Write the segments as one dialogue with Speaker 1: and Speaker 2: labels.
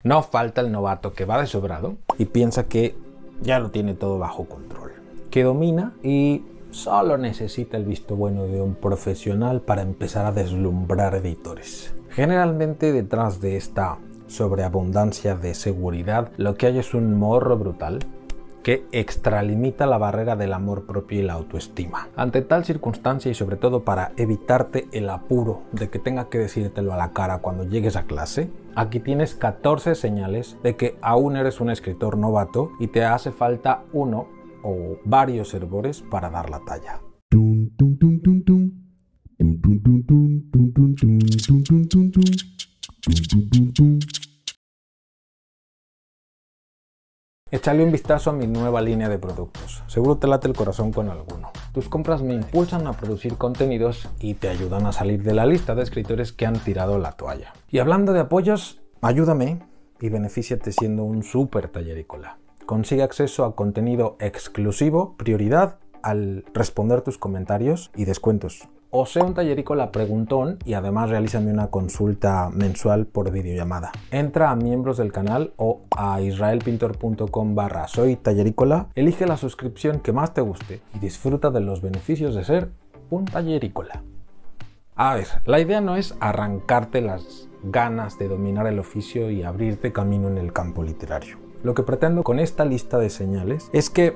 Speaker 1: No falta el novato que va de sobrado y piensa que ya lo tiene todo bajo control, que domina y solo necesita el visto bueno de un profesional para empezar a deslumbrar editores. Generalmente detrás de esta sobreabundancia de seguridad lo que hay es un morro brutal que extralimita la barrera del amor propio y la autoestima. Ante tal circunstancia y sobre todo para evitarte el apuro de que tenga que decírtelo a la cara cuando llegues a clase, aquí tienes 14 señales de que aún eres un escritor novato y te hace falta uno o varios hervores para dar la talla. Échale un vistazo a mi nueva línea de productos. Seguro te late el corazón con alguno. Tus compras me impulsan a producir contenidos y te ayudan a salir de la lista de escritores que han tirado la toalla. Y hablando de apoyos, ayúdame y benefíciate siendo un súper tallerícola. Consigue acceso a contenido exclusivo, prioridad al responder tus comentarios y descuentos. O sea un tallerícola preguntón y además realízame una consulta mensual por videollamada. Entra a miembros del canal o a israelpintor.com/soy tallerícola, elige la suscripción que más te guste y disfruta de los beneficios de ser un tallerícola. A ver, la idea no es arrancarte las ganas de dominar el oficio y abrirte camino en el campo literario. Lo que pretendo con esta lista de señales es que,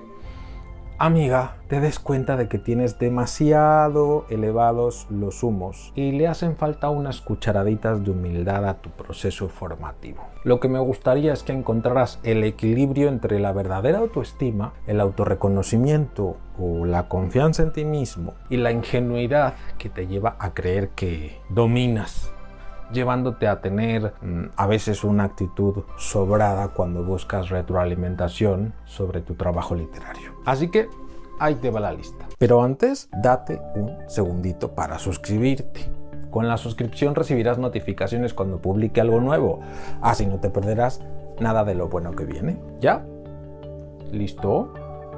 Speaker 1: amiga, te des cuenta de que tienes demasiado elevados los humos y le hacen falta unas cucharaditas de humildad a tu proceso formativo. Lo que me gustaría es que encontraras el equilibrio entre la verdadera autoestima, el autorreconocimiento o la confianza en ti mismo y la ingenuidad que te lleva a creer que dominas, llevándote a tener a veces una actitud sobrada cuando buscas retroalimentación sobre tu trabajo literario. Así que ahí te va la lista. Pero antes, date un segundito para suscribirte. Con la suscripción recibirás notificaciones cuando publique algo nuevo. Así no te perderás nada de lo bueno que viene. ¿Ya? ¿Listo?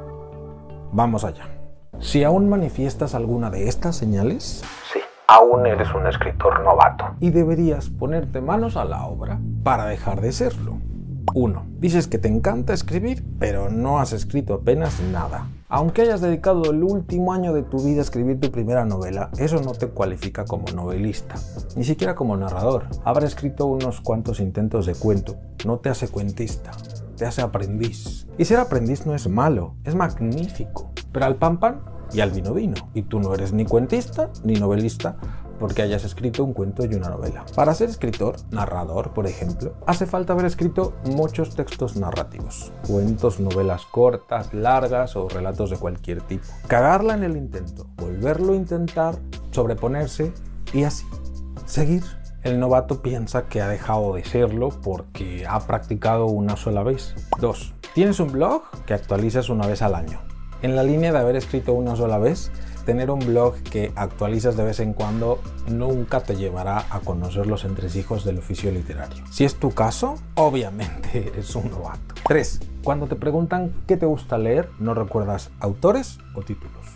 Speaker 1: Vamos allá. Si aún manifiestas alguna de estas señales, sí, aún eres un escritor novato y deberías ponerte manos a la obra para dejar de serlo. 1. Dices que te encanta escribir, pero no has escrito apenas nada. Aunque hayas dedicado el último año de tu vida a escribir tu primera novela, eso no te cualifica como novelista, ni siquiera como narrador. Haber escrito unos cuantos intentos de cuento no te hace cuentista, te hace aprendiz. Y ser aprendiz no es malo, es magnífico. Pero al pan pan y al vino vino. Y tú no eres ni cuentista ni novelista porque hayas escrito un cuento y una novela. Para ser escritor, narrador, por ejemplo, hace falta haber escrito muchos textos narrativos. Cuentos, novelas cortas, largas o relatos de cualquier tipo. Cagarla en el intento, volverlo a intentar, sobreponerse y así, seguir. El novato piensa que ha dejado de serlo porque ha practicado una sola vez. 2. Tienes un blog que actualizas una vez al año. En la línea de haber escrito una sola vez, tener un blog que actualizas de vez en cuando nunca te llevará a conocer los entresijos del oficio literario. Si es tu caso, obviamente eres un novato. 3. Cuando te preguntan qué te gusta leer, no recuerdas autores o títulos.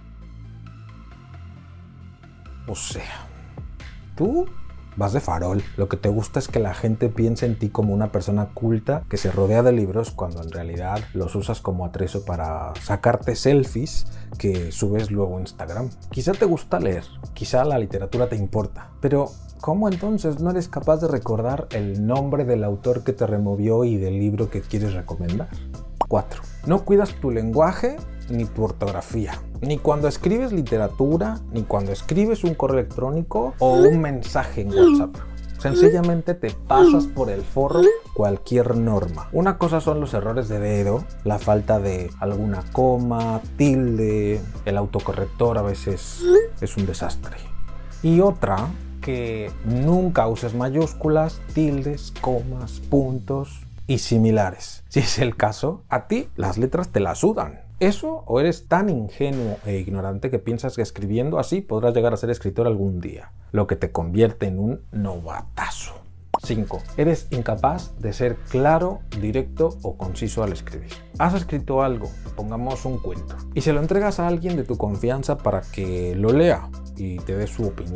Speaker 1: O sea, tú vas de farol. Lo que te gusta es que la gente piense en ti como una persona culta que se rodea de libros cuando en realidad los usas como atrezo para sacarte selfies que subes luego a Instagram. Quizá te gusta leer, quizá la literatura te importa, pero ¿cómo entonces no eres capaz de recordar el nombre del autor que te removió y del libro que quieres recomendar? 4. No cuidas tu lenguaje ni tu ortografía, ni cuando escribes literatura, ni cuando escribes un correo electrónico o un mensaje en WhatsApp. Sencillamente te pasas por el forro cualquier norma. Una cosa son los errores de dedo, la falta de alguna coma, tilde, el autocorrector a veces es un desastre. Y otra, que nunca uses mayúsculas, tildes, comas, puntos y similares. Si es el caso, a ti las letras te la sudan. ¿Eso o eres tan ingenuo e ignorante que piensas que escribiendo así podrás llegar a ser escritor algún día? Lo que te convierte en un novatazo. 5. Eres incapaz de ser claro, directo o conciso al escribir. Has escrito algo, pongamos un cuento, y se lo entregas a alguien de tu confianza para que lo lea y te dé su opinión.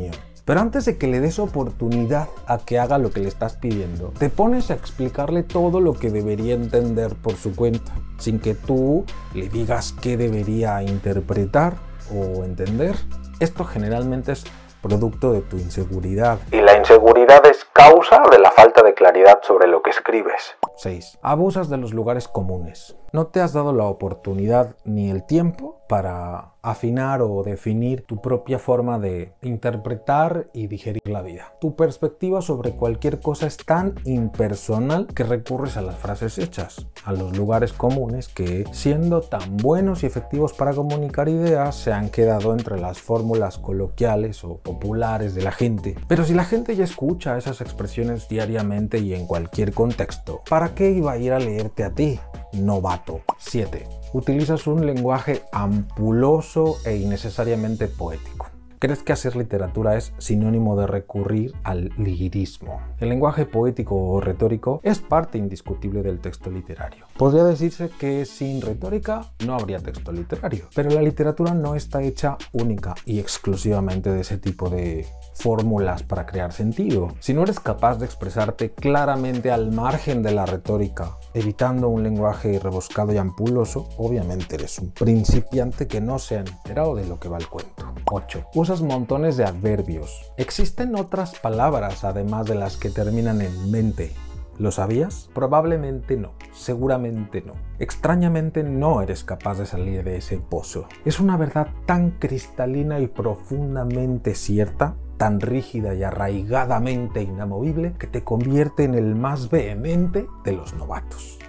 Speaker 1: Pero antes de que le des oportunidad a que haga lo que le estás pidiendo, te pones a explicarle todo lo que debería entender por su cuenta, sin que tú le digas qué debería interpretar o entender. Esto generalmente es producto de tu inseguridad. Y la inseguridad es causa de la falta de claridad sobre lo que escribes. 6. Abusas de los lugares comunes. No te has dado la oportunidad ni el tiempo para afinar o definir tu propia forma de interpretar y digerir la vida. Tu perspectiva sobre cualquier cosa es tan impersonal que recurres a las frases hechas, a los lugares comunes que, siendo tan buenos y efectivos para comunicar ideas, se han quedado entre las fórmulas coloquiales o populares de la gente. Pero si la gente ya escucha esas expresiones diariamente y en cualquier contexto, ¿para qué iba a ir a leerte a ti, novato? 7. Utilizas un lenguaje ampuloso e innecesariamente poético. ¿Crees que hacer literatura es sinónimo de recurrir al lirismo? El lenguaje poético o retórico es parte indiscutible del texto literario. Podría decirse que sin retórica no habría texto literario, pero la literatura no está hecha única y exclusivamente de ese tipo de fórmulas para crear sentido. Si no eres capaz de expresarte claramente al margen de la retórica, evitando un lenguaje rebuscado y ampuloso, obviamente eres un principiante que no se ha enterado de lo que va el cuento. 8. Usas montones de adverbios. ¿Existen otras palabras además de las que terminan en mente? ¿Lo sabías? Probablemente no, seguramente no. Extrañamente no eres capaz de salir de ese pozo. Es una verdad tan cristalina y profundamente cierta, tan rígida y arraigadamente inamovible, que te convierte en el más vehemente de los novatos.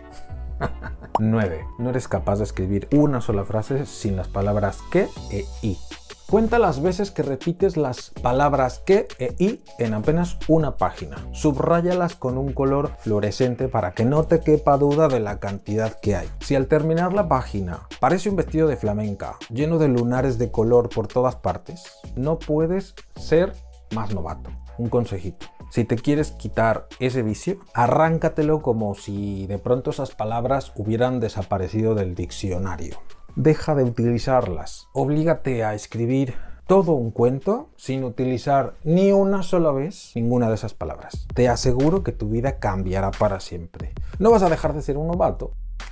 Speaker 1: 9. No eres capaz de escribir una sola frase sin las palabras que e i. Cuenta las veces que repites las palabras que e i en apenas una página. Subráyalas con un color fluorescente para que no te quepa duda de la cantidad que hay. Si al terminar la página parece un vestido de flamenca lleno de lunares de color por todas partes, no puedes ser más novato. Un consejito. Si te quieres quitar ese vicio, arráncatelo como si de pronto esas palabras hubieran desaparecido del diccionario. Deja de utilizarlas. Oblígate a escribir todo un cuento sin utilizar ni una sola vez ninguna de esas palabras. Te aseguro que tu vida cambiará para siempre. No vas a dejar de ser un novato,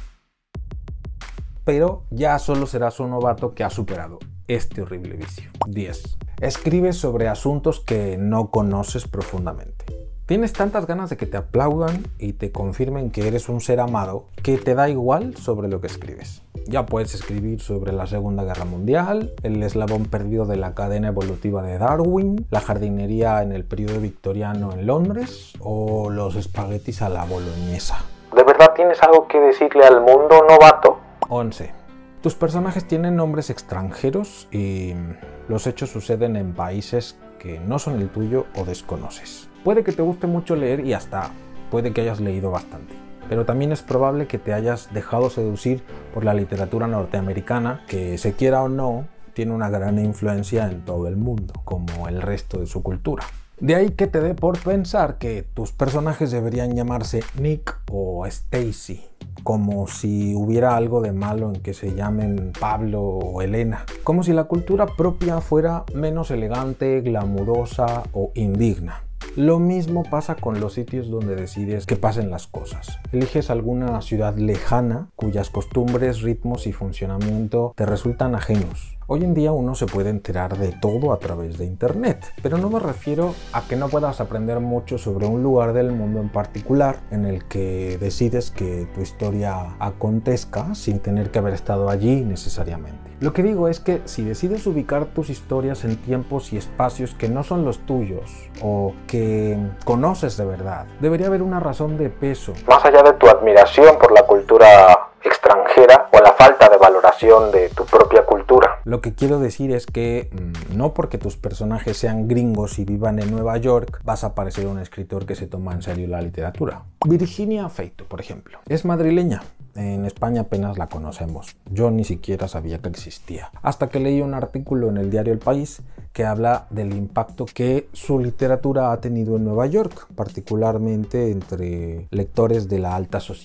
Speaker 1: pero ya solo serás un novato que ha superado este horrible vicio. 10. Escribe sobre asuntos que no conoces profundamente. Tienes tantas ganas de que te aplaudan y te confirmen que eres un ser amado que te da igual sobre lo que escribes. Ya puedes escribir sobre la Segunda Guerra Mundial, el eslabón perdido de la cadena evolutiva de Darwin, la jardinería en el periodo victoriano en Londres o los espaguetis a la boloñesa. ¿De verdad tienes algo que decirle al mundo, novato? 11. Tus personajes tienen nombres extranjeros y los hechos suceden en países que no son el tuyo o desconoces. Puede que te guste mucho leer y hasta puede que hayas leído bastante, pero también es probable que te hayas dejado seducir por la literatura norteamericana, que se quiera o no, tiene una gran influencia en todo el mundo, como el resto de su cultura. De ahí que te dé por pensar que tus personajes deberían llamarse Nick o Stacy, como si hubiera algo de malo en que se llamen Pablo o Elena, como si la cultura propia fuera menos elegante, glamurosa o indigna. Lo mismo pasa con los sitios donde decides que pasen las cosas. Eliges alguna ciudad lejana cuyas costumbres, ritmos y funcionamiento te resultan ajenos. Hoy en día uno se puede enterar de todo a través de internet, pero no me refiero a que no puedas aprender mucho sobre un lugar del mundo en particular en el que decides que tu historia acontezca sin tener que haber estado allí necesariamente. Lo que digo es que si decides ubicar tus historias en tiempos y espacios que no son los tuyos o que conoces de verdad, debería haber una razón de peso, más allá de tu admiración por la cultura extranjera o la falta de valoración de tu propia cultura. Lo que quiero decir es que no porque tus personajes sean gringos y vivan en Nueva York vas a parecer un escritor que se toma en serio la literatura. Virginia Feito, por ejemplo, es madrileña. En España apenas la conocemos. Yo ni siquiera sabía que existía. Hasta que leí un artículo en el diario El País que habla del impacto que su literatura ha tenido en Nueva York, particularmente entre lectores de la alta sociedad.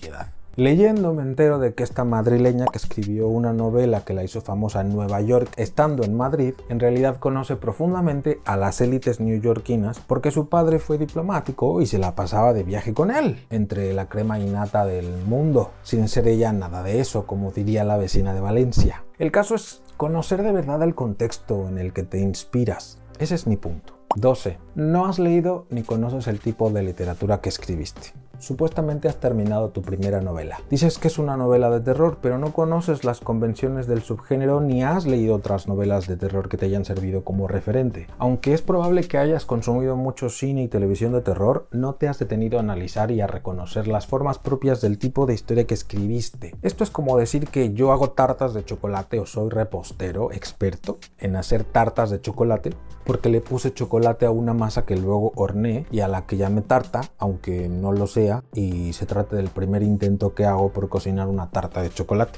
Speaker 1: Leyendo me entero de que esta madrileña que escribió una novela que la hizo famosa en Nueva York estando en Madrid, en realidad conoce profundamente a las élites neoyorquinas porque su padre fue diplomático y se la pasaba de viaje con él, entre la crema innata del mundo, sin ser ella nada de eso, como diría la vecina de Valencia. El caso es conocer de verdad el contexto en el que te inspiras. Ese es mi punto. 12. No has leído ni conoces el tipo de literatura que escribiste. Supuestamente has terminado tu primera novela. Dices que es una novela de terror, pero no conoces las convenciones del subgénero ni has leído otras novelas de terror que te hayan servido como referente. Aunque es probable que hayas consumido mucho cine y televisión de terror, no te has detenido a analizar y a reconocer las formas propias del tipo de historia que escribiste. Esto es como decir que yo hago tartas de chocolate o soy repostero experto en hacer tartas de chocolate porque le puse chocolate a una masa que luego horneé y a la que llamé tarta, aunque no lo sea, y se trata del primer intento que hago por cocinar una tarta de chocolate.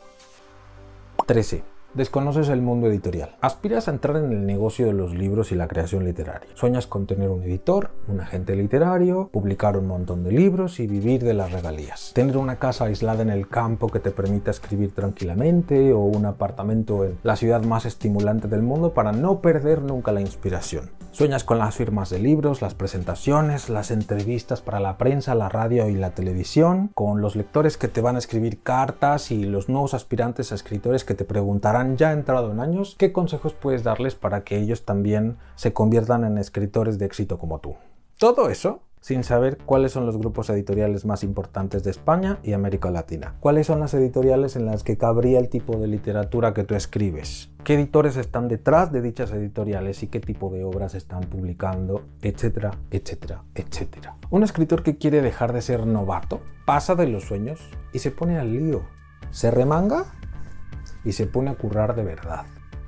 Speaker 1: 13. Desconoces el mundo editorial. Aspiras a entrar en el negocio de los libros y la creación literaria. Sueñas con tener un editor, un agente literario, publicar un montón de libros y vivir de las regalías. Tener una casa aislada en el campo que te permita escribir tranquilamente o un apartamento en la ciudad más estimulante del mundo para no perder nunca la inspiración. Sueñas con las firmas de libros, las presentaciones, las entrevistas para la prensa, la radio y la televisión, con los lectores que te van a escribir cartas y los nuevos aspirantes a escritores que te preguntarán ya entrado en años qué consejos puedes darles para que ellos también se conviertan en escritores de éxito como tú. Todo eso sin saber cuáles son los grupos editoriales más importantes de España y América Latina. Cuáles son las editoriales en las que cabría el tipo de literatura que tú escribes. Qué editores están detrás de dichas editoriales y qué tipo de obras están publicando, etcétera, etcétera, etcétera. Un escritor que quiere dejar de ser novato pasa de los sueños y se pone al lío. Se remanga y se pone a currar de verdad.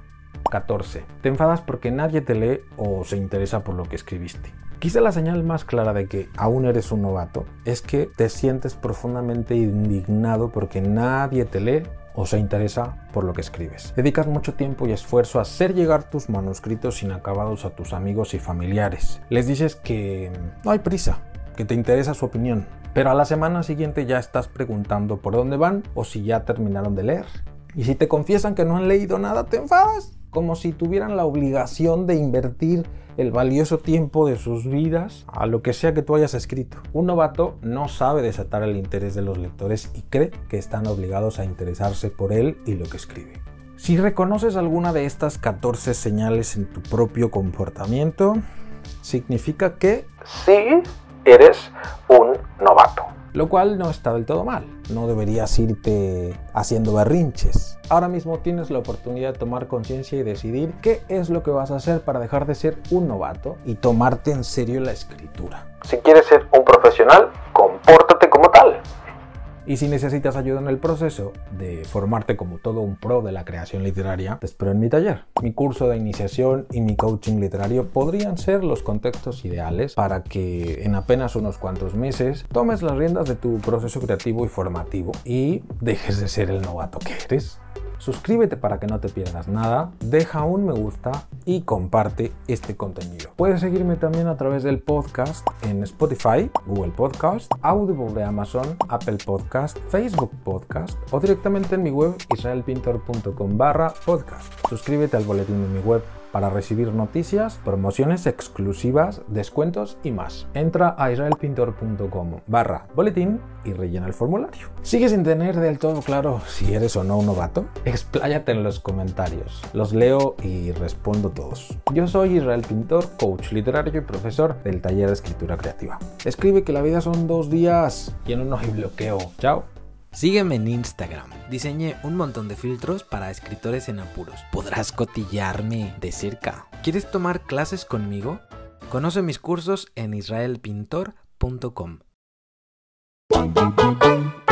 Speaker 1: 14. Te enfadas porque nadie te lee o se interesa por lo que escribiste. Quizá la señal más clara de que aún eres un novato es que te sientes profundamente indignado porque nadie te lee o se interesa por lo que escribes. Dedicas mucho tiempo y esfuerzo a hacer llegar tus manuscritos inacabados a tus amigos y familiares. Les dices que no hay prisa, que te interesa su opinión, pero a la semana siguiente ya estás preguntando por dónde van o si ya terminaron de leer. Y si te confiesan que no han leído nada, te enfadas, como si tuvieran la obligación de invertir el valioso tiempo de sus vidas a lo que sea que tú hayas escrito. Un novato no sabe desatar el interés de los lectores y cree que están obligados a interesarse por él y lo que escribe. Si reconoces alguna de estas 14 señales en tu propio comportamiento, significa que sí eres un novato. Lo cual no está del todo mal. No deberías irte haciendo berrinches. Ahora mismo tienes la oportunidad de tomar conciencia y decidir qué es lo que vas a hacer para dejar de ser un novato y tomarte en serio la escritura. Si quieres ser un profesional, compórtate como tal. Y si necesitas ayuda en el proceso de formarte como todo un pro de la creación literaria, te espero en mi taller. Mi curso de iniciación y mi coaching literario podrían ser los contextos ideales para que en apenas unos cuantos meses tomes las riendas de tu proceso creativo y formativo y dejes de ser el novato que eres. Suscríbete para que no te pierdas nada, deja un me gusta y comparte este contenido. Puedes seguirme también a través del podcast en Spotify, Google Podcast, Audible de Amazon, Apple Podcast, Facebook Podcast o directamente en mi web israelpintor.com/podcast. Suscríbete al boletín de mi web para recibir noticias, promociones exclusivas, descuentos y más. Entra a israelpintor.com/boletín y rellena el formulario. ¿Sigues sin tener del todo claro si eres o no un novato? Expláyate en los comentarios. Los leo y respondo todos. Yo soy Israel Pintor, coach literario y profesor del taller de escritura creativa. Escribe que la vida son 2 días y en uno hay bloqueo. Chao.
Speaker 2: Sígueme en Instagram. Diseñé un montón de filtros para escritores en apuros. Podrás cotillarme de cerca. ¿Quieres tomar clases conmigo? Conoce mis cursos en israelpintor.com.